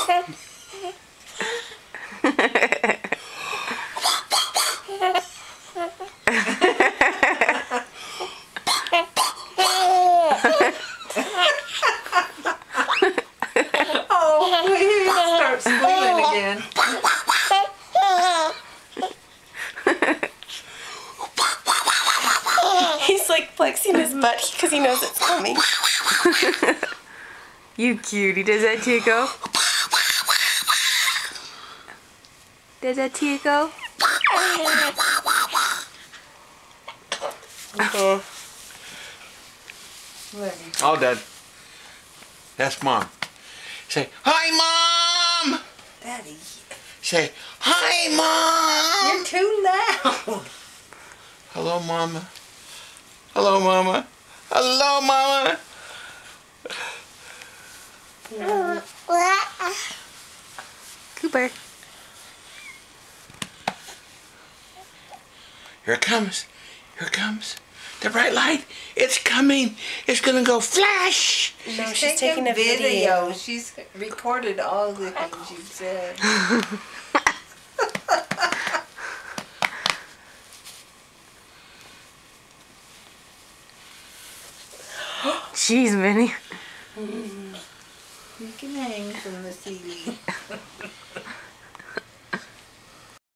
Oh, please start squealing again. He's like flexing his butt because he knows it's coming. You cutie. Does that Tico? Does that Tico? All done. That's Mom. Say, hi, Mom! Daddy, Say, hi, Mom! you're too loud. Hello, Mama. Hello, Mama. Hello, Mama. Cooper. Here it comes. Here it comes. The bright light. It's coming. It's gonna go flash. No, she's taking a video. She's recorded all the things you've said. Jeez, Minnie. You can hang from the ceiling.